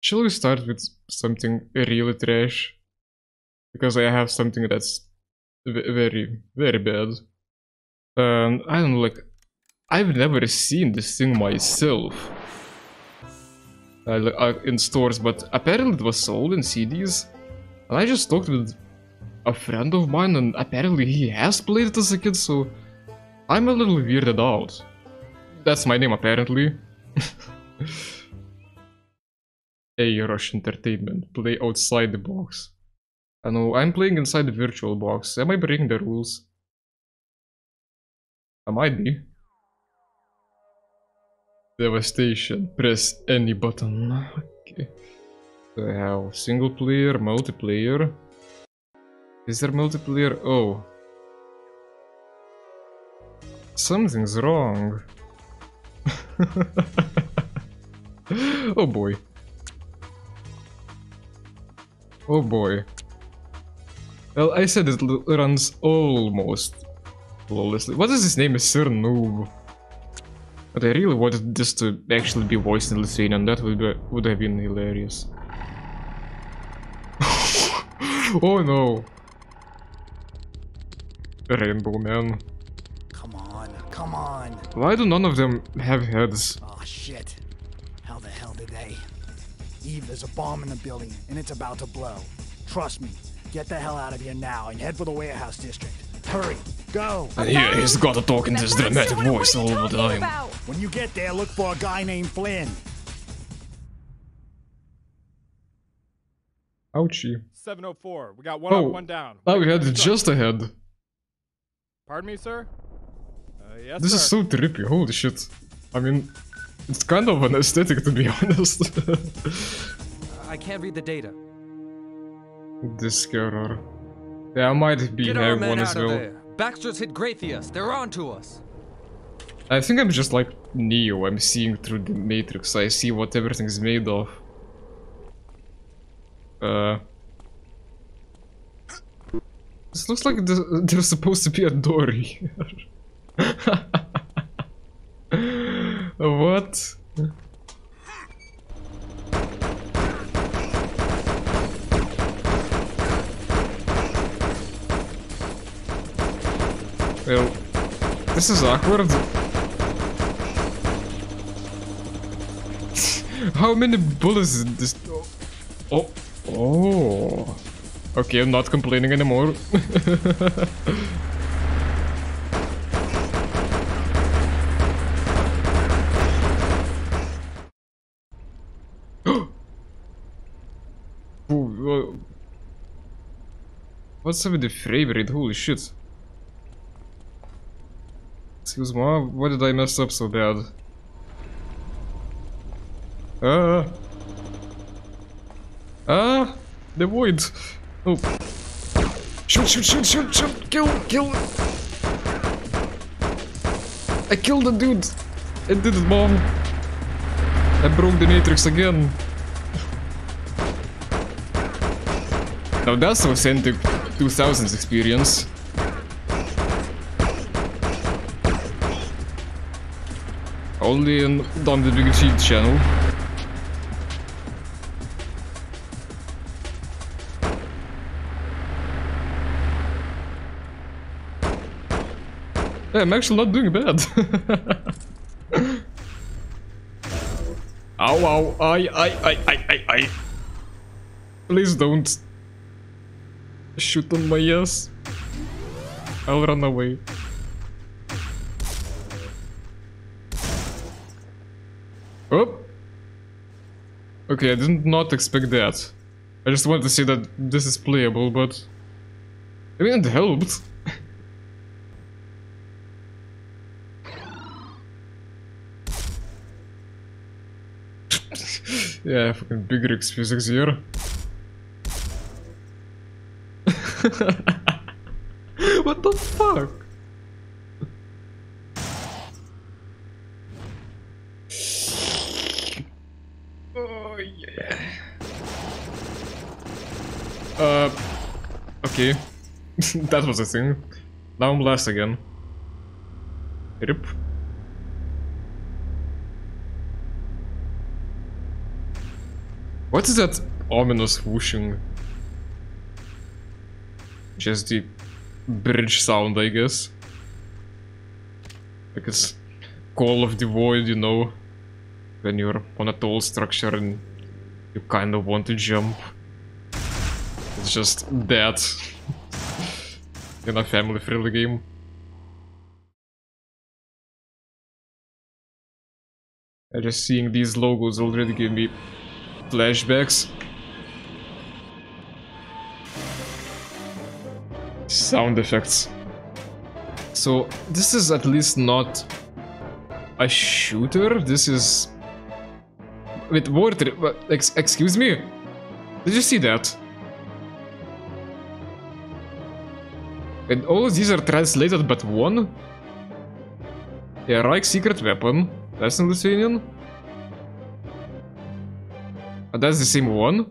Shall we start with something really trash? Because I have something that's very, very bad. I don't know, like, I've never seen this thing myself. In stores, but apparently it was sold in CDs. And I just talked with a friend of mine, and apparently he has played it as a kid, so I'm a little weirded out. That's my name, apparently. Hey, Rush Entertainment, play outside the box. I know, I'm playing inside the virtual box. Am I breaking the rules? I might be. Devastation. Press any button. Okay. So I have single player, multiplayer. Is there multiplayer? Oh. Something's wrong. Oh boy. Oh boy. Well, I said it runs almost flawlessly. What is his name? Sir Noob. But I really wanted this to actually be voiced in Lithuanian. That would have been hilarious. Oh no. Rainbow Man. Come on, come on. Why do none of them have heads? Oh shit. How the hell did they? Eve, there's a bomb in the building and it's about to blow. Trust me. Get the hell out of here now and head for the warehouse district. Hurry, go! And here he's gotta talk in this dramatic voice all the time. When you get there, look for a guy named Flynn. Ouchie. 704. We got one up, one down. Oh, we had it just ahead. Pardon me, sir? Yes, This sir. is so trippy, holy shit. I mean, it's kind of an aesthetic, to be honest. I can't read the data. This error. Yeah, I might be Get our having men one as out of well. there. Baxter's hit Graythius. They're on to us. I think I'm just like Neo. I'm seeing through the matrix. I see what everything's made of. This looks like there's supposed to be a door here. What? Well, this is awkward. How many bullets in this? Oh, oh. Okay, I'm not complaining anymore. What's up with the frame rate? Holy shit. Excuse me, why did I mess up so bad? The void. Oh. Shoot, shoot, shoot, shoot, shoot, kill, kill. I killed the dude. I did it, mom. I broke the matrix again. Now that's authentic 2000s experience. Only on the Big Cheat channel. Yeah, I'm actually not doing bad. Ow, ow, I. Please don't shoot on my ass. I'll run away. Oh. Okay, I did not expect that. I just wanted to see that this is playable, but I mean, it helped. Yeah, fucking big rigs physics here. What the fuck? Oh yeah. Okay. That was a thing. Now I'm last again. Rip. What is that ominous whooshing? Just the bridge sound, I guess. Like it's Call of the Void, you know, when you're on a tall structure and you kind of want to jump. It's just that in a family-friendly game. Just seeing these logos already give me flashbacks. Sound effects. So this is at least not a shooter. This is with water. Excuse me. Did you see that? And all of these are translated but one. Yeah, Reich secret weapon. That's in Lithuanian. Oh, that's the same one.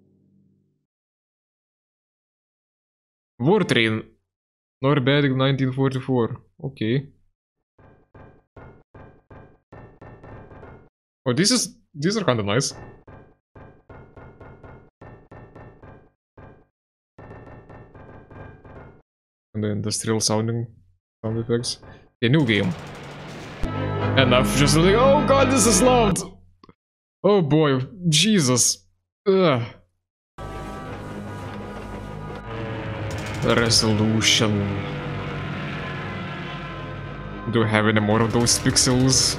War train. Norberg 1944. Okay. Oh, these are kind of nice. And the industrial sounding sound effects. A new game. Enough, just like, oh god, this is loud! Oh boy, Jesus. Ugh. Resolution. Do I have any more of those pixels?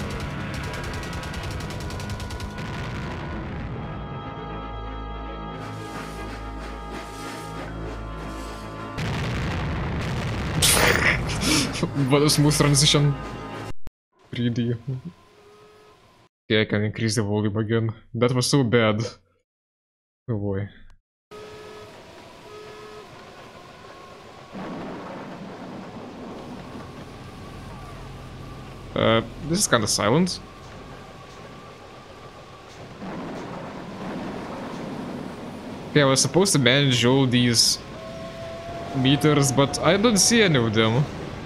What a smooth transition. 3D. Okay, I can increase the volume again. That was so bad. Oh boy. This is kind of silent. Okay, I was supposed to manage all these meters, but I don't see any of them.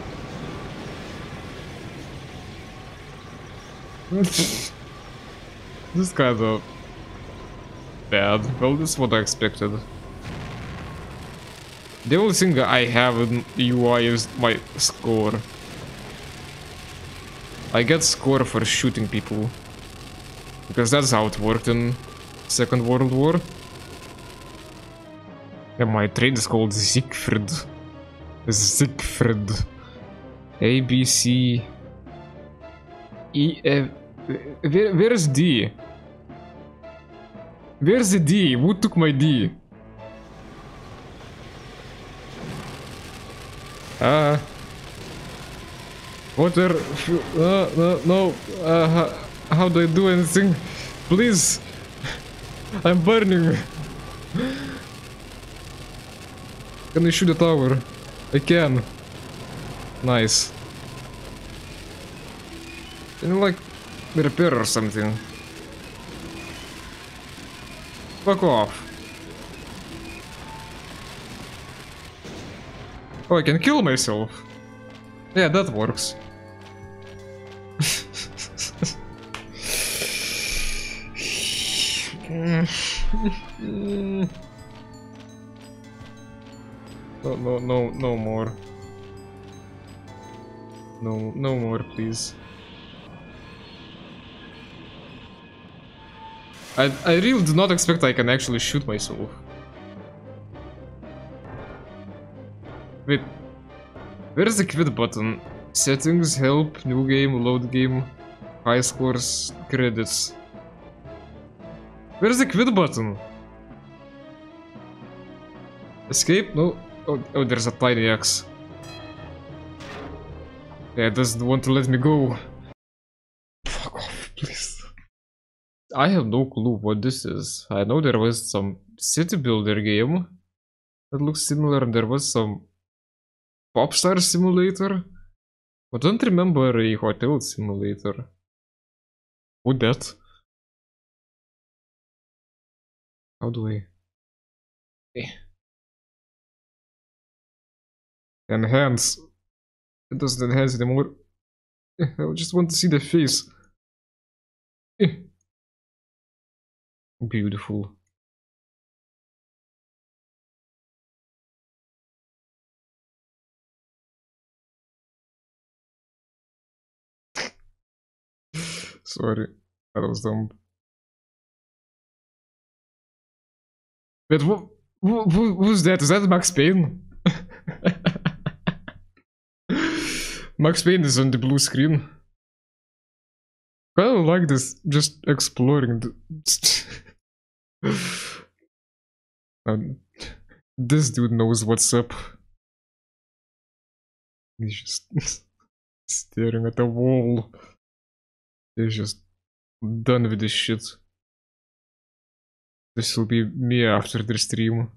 This is kind of bad. Well, this is what I expected. The only thing I have in UI is my score. I get score for shooting people. Because that's how it worked in Second World War. And my trade is called Siegfried. Siegfried. A, B, C... E, F... Where's D? Where's the D? Who took my D? Water... no... how do I do anything? Please! I'm burning! Can I shoot the tower? I can. Nice. Can you like repair or something? Fuck off. Oh, I can kill myself. Yeah, that works. No more. No more, please. I really do not expect I can actually shoot myself. Wait, where's the quit button? Settings, help, new game, load game, high scores, credits. Where's the quit button? Escape? No. Oh, there's a tiny X. Yeah, it doesn't want to let me go. Fuck off, please. I have no clue what this is. I know there was some city builder game that looks similar, and there was some Popstar simulator. I don't remember a hotel simulator. Would that? How do I... Enhance. It doesn't enhance anymore. I just want to see the face. Beautiful. Sorry, that was dumb. But who's that? Is that Max Payne? Max Payne is on the blue screen. I don't like this, just exploring. This dude knows what's up. He's just staring at the wall. He's just done with this shit. This will be me after the stream.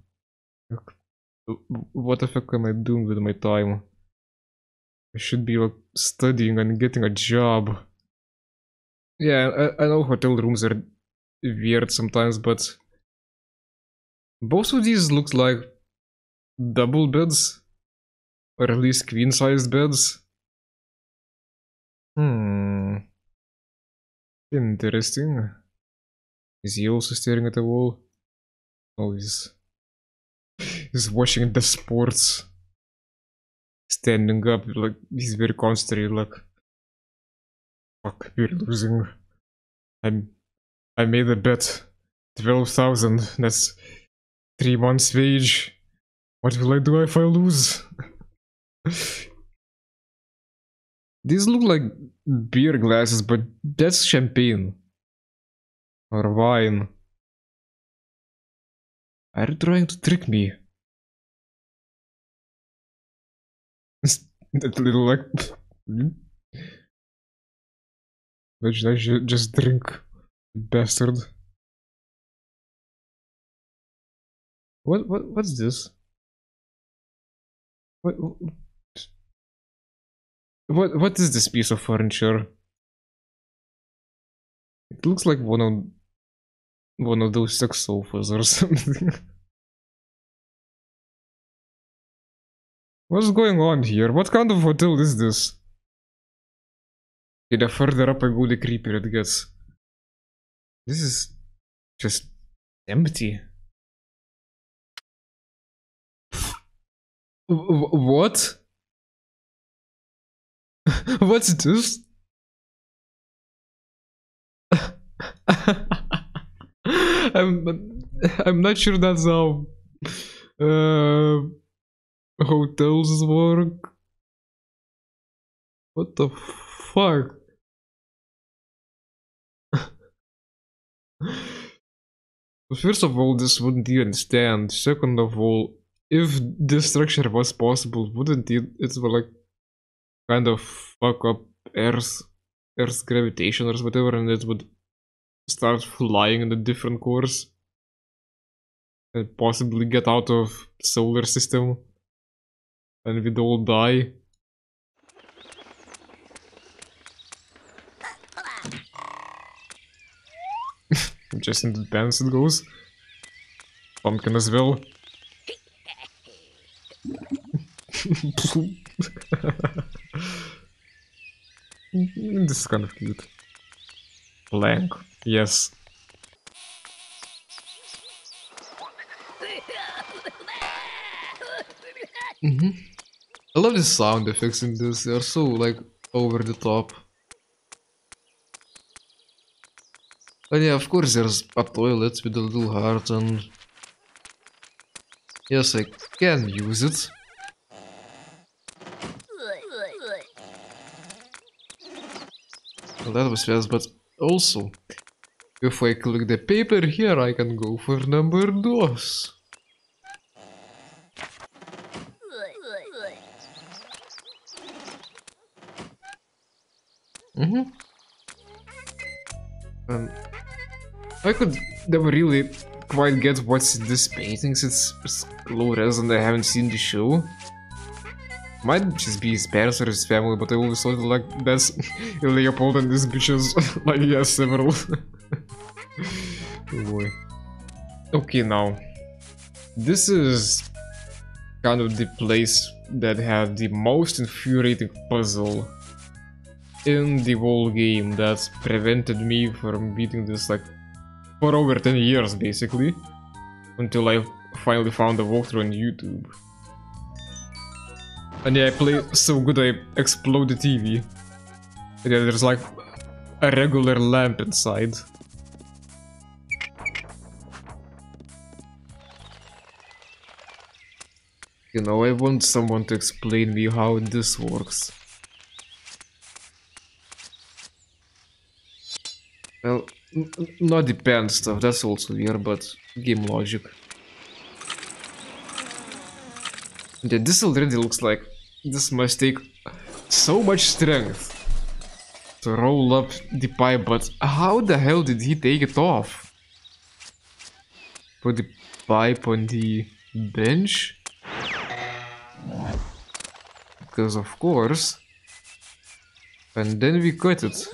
What the fuck am I doing with my time? I should be like studying and getting a job. Yeah, I know hotel rooms are weird sometimes, but both of these look like double beds, or at least queen-sized beds. Interesting. Is he also staring at the wall? Oh, he's watching the sports. Standing up, like, he's very concentrated, like, fuck, we're losing. I made a bet. 12,000, that's 3 months wage. What will I do if I lose? These look like beer glasses, but that's champagne. Or wine. Are you trying to trick me? That little like... Imagine I should just drink, bastard. What's this? What is this piece of furniture? It looks like one of those sex sofas or something. What's going on here? What kind of hotel is this? Okay, the further up I go, the creepier it gets. This is just empty. What? What's this? I'm not sure that's how hotels work. What the fuck? First of all, this wouldn't even stand. Second of all, if this structure was possible, wouldn't it would like kind of fuck up Earth's gravitation or whatever, and it would start flying in a different course and possibly get out of solar system and we'd all die. Just in the pants it goes. Pumpkin as well. This is kind of cute. Blank, yes. I love the sound effects in this, they're so like over the top. And yeah, of course there's a toilet with a little heart and... Yes, I can use it. Well, that was fast, but also, if I click the paper here, I can go for number 2. I could never really quite get what's in this painting since it's low res and I haven't seen the show. Might just be his parents or his family, but I always thought like that's Leopold and his bitches. Like he has several. Oh boy. Okay, now this is kind of the place that had the most infuriating puzzle in the whole game that prevented me from beating this like for over 10 years, basically. Until I finally found a walkthrough on YouTube. And yeah, I play so good I explode the TV. And yeah, there's like a regular lamp inside. You know, I want someone to explain me how this works. Well, not the pen stuff, that's also weird, but game logic. Yeah, this already looks like this must take so much strength to roll up the pipe, but how the hell did he take it off? Put the pipe on the bench? Because of course. And then we cut it.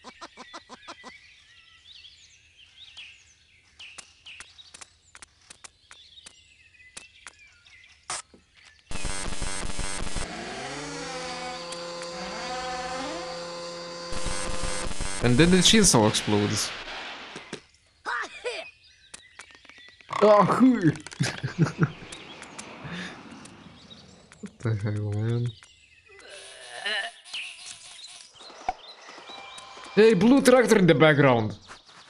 And then the chainsaw explodes. Oh, what the hell, man? Hey, blue tractor in the background.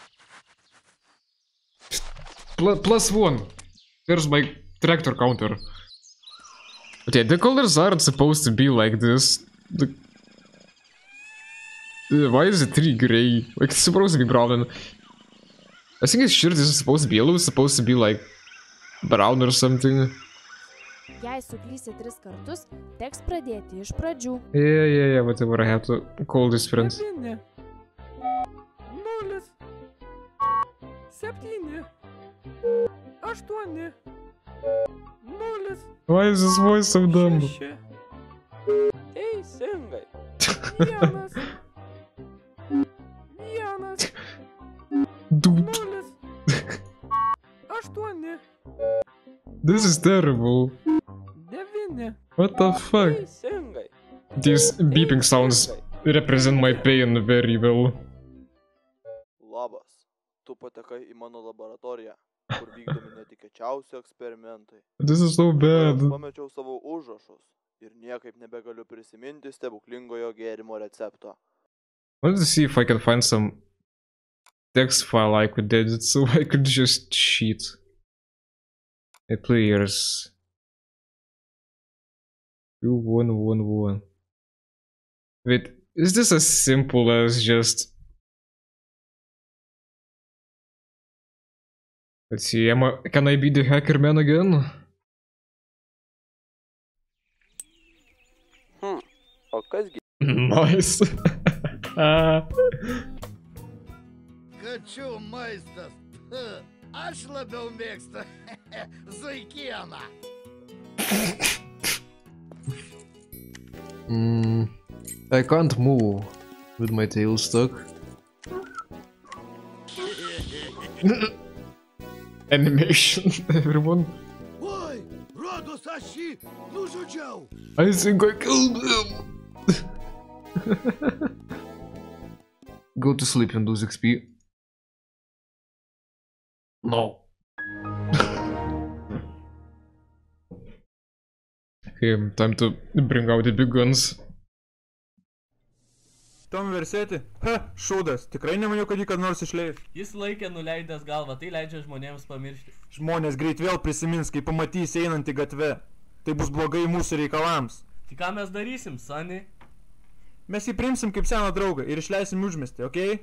+1. There's my tractor counter. Okay, the colors aren't supposed to be like this. Why is the tree gray? Like, it's supposed to be brown, and I think it's sure this is supposed to be yellow, it's supposed to be like brown or something. Jei suklysi 3 kartus, teks pradėti iš pradžių. Yeah, whatever, I have to call this friend. 9, 0, 7, 8, 0, Why is this voice so dumb? 6. Teisingai. 1, 1, Dude, 0, 8, this is terrible. 9. What the fuck? Teisingai. These beeping sounds represent my pain very well. Labas, tu patekai į mano laboratoriją, kur vykdomi netikėčiausi eksperimentai. This is so bad. Aš pamečiau savo užrašus ir niekaip nebegaliu prisiminti stebuklingojo gėrimo recepto. I want to see if I can find some text file I could edit so I could just cheat. Hey, players. 2111. Wait, is this as simple as just... Let's see, can I be the hacker man again? O kasgi? Nice. Kačių maistas. Aš labiau mėgstu zuikieną. I can't move with my tail stuck. Animation, everyone. Oi, rodos aš jį nužudžiau. I think I killed him. Go to sleep and lose XP. No. Okay, time to bring out the big guns. Tom versėti? Šūdas. Tikrai nemaniau, kad jį kad nors išleis. Jis laikė nuleidęs galvą, tai leidžia žmonėms pamiršti. Žmonės greit vėl prisimins, kai pamatys einantį gatvę. Tai bus blogai mūsų reikalams. Tai ką mes darysim, Sunny? Mes jį priimsim kaip seną draugą ir išleisim užmestį, okei?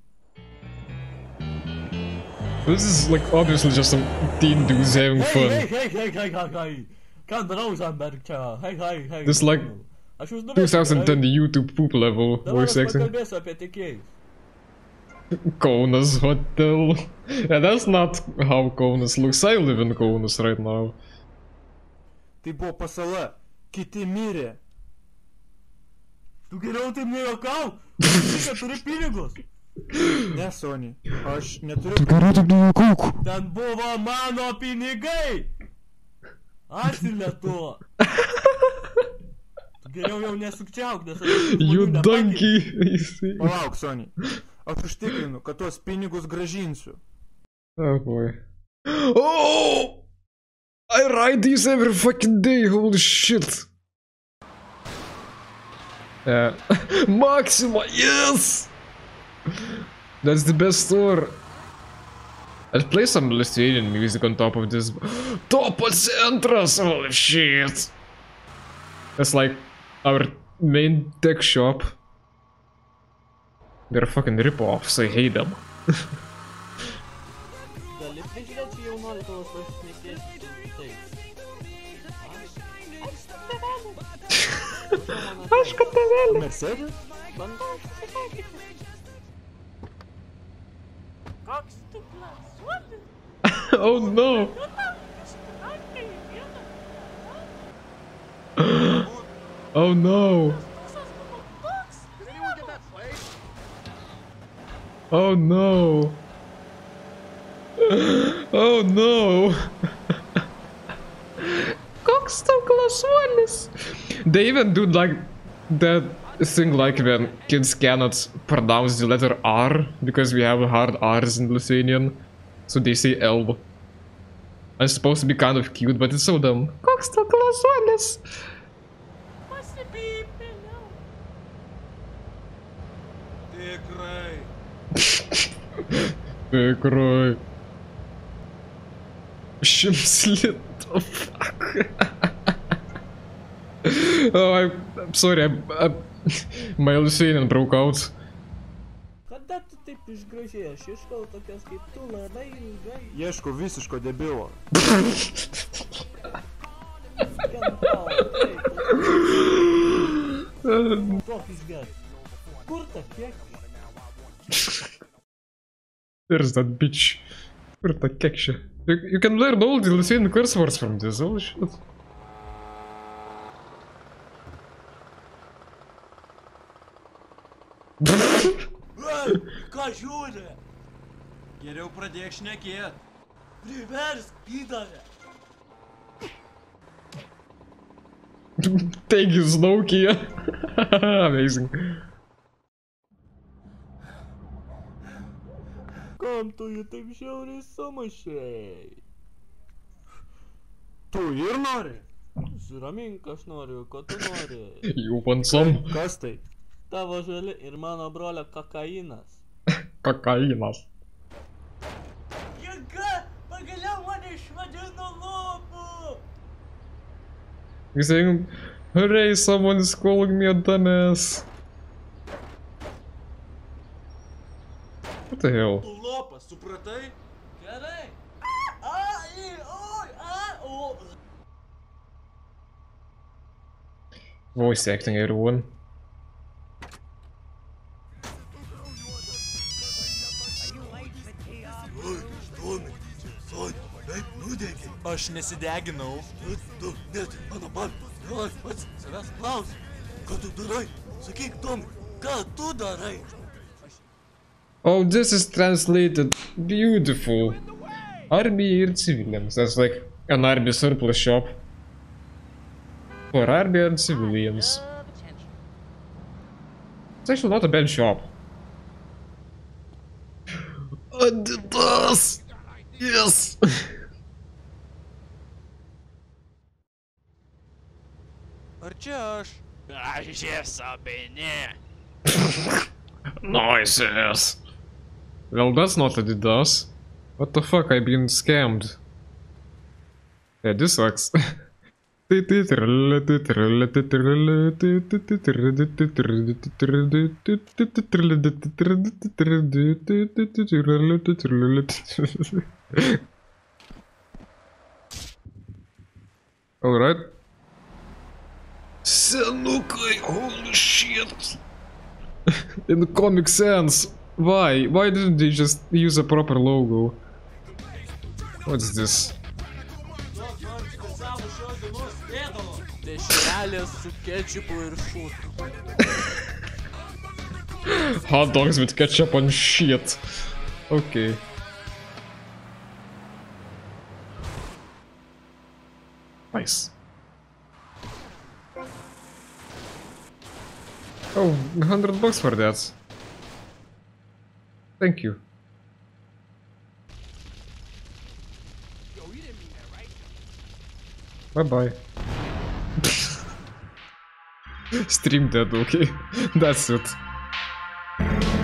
This is like obviously just some teen dudes having fun. Hey. Kan Rosenberg čia. Hey. This is like Aš jūs nuvesiu, 2010 YouTube poop level voice Dabar aš acting. pakalbėsiu apie tiekėjus. Kaunas Hotel. Yeah, that's not how Kaunas looks. I live in Kaunas right now. Tai buvo pasala. Kiti mirė. Tu geriau taip nejuokauk. Tu kad turi pinigus. Ne, Sony. Aš neturiu... Ten buvo mano pinigai. Atsilietu. Tu geriau jau nesukčiauk, nes aš... You donkey! Palauk, Sony. Aš užtikrinu, kad tuos pinigus grąžinsiu. Oh boy. Oh! I ride these every fucking day, holy shit. Maxima, yes! That's the best store. I'll play some Lithuanian music on top of this. Topo Centras, holy shit! That's like our main tech shop. They're fucking rip-offs, I hate them. Gali prižiūrėt, čia jau nori tavo pašnekėti. Taip. Aš kad tavėlė. Mercedes? Bandau susitaikyti. Koks tu plasuolis? Oh no! Oh no! Oh no! Oh no! Koks tau klasuolis? They even do like that thing like when kids cannot pronounce the letter R because we have hard R's in Lithuanian, so they say L. It's supposed to be kind of cute, but it's so dumb. Koks tau klasuolis? Tikrai. Shimslit. Oh fuck. Oh, I'm sorry. My Lithuanian broke out. Kada tu taip išgražėjai? Aš ieškau tokios kaip tu labai ilgai. Ieškau visiško debilo. Toks geras. Kur ta kiek? There's that bitch. Where the keksha? You can learn all the Lithuanian curse words from this, holy shit. Ei, ką žiūri? Geriau pradėk šnekėt. Priversk, pydare. Thank you, Snowky. Amazing. Kam tu jį taip žiauriai sumušei? Tu ir nori? Suramink, aš noriu, ko tu nori. You want some? Kas tai? Tavo žali ir mano brolio kokainas. Kokainas. Jėga, pagaliau mane išvadino lopu. He's saying, hooray, someone is calling me a dumbass. What the hell? Tu lopas, supratai? Gerai. Voice acting, everyone. Aš nesideginau. Tu, net, mano man, aš pats savęs klausiu. Ką tu darai? Sakyk, Tomi, ką tu darai? Oh, this is translated beautiful. Army and civilians. That's like an army surplus shop. For army and civilians. It's actually not a bad shop. Adidas! Yes! Ar čia aš? Aš esu bene. Nice ass. Well, that's not Adidas. What the fuck, I've been scammed. Yeah, this sucks. Alright. Senukai, holy shit. In the Comic Sans. Why? Why didn't they just use a proper logo? What's this? Dešrelės su ketchupu ir šūtu. Hot dogs with ketchup on shit. Okay. Nice. Oh, $100 for that. Thank you. Bye-bye. Stream dead, okay. That's it.